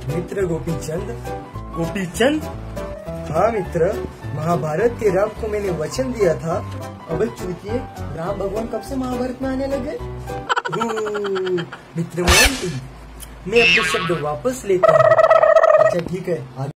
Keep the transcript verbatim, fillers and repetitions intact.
मित्र गोपीचंद। गोपीचंद? हाँ मित्र, महाभारत के राम को मैंने वचन दिया था। अब चूतिए, राम भगवान कब से महाभारत में आने लगे? मित्र मोहन, मैं अपने शब्द वापस लेता हूँ। अच्छा ठीक है।